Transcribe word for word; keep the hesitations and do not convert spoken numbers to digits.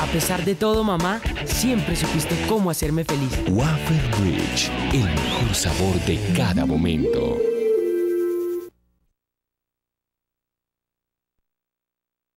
A pesar de todo, mamá, siempre supiste cómo hacerme feliz. Wafer Bridge, el mejor sabor de cada momento.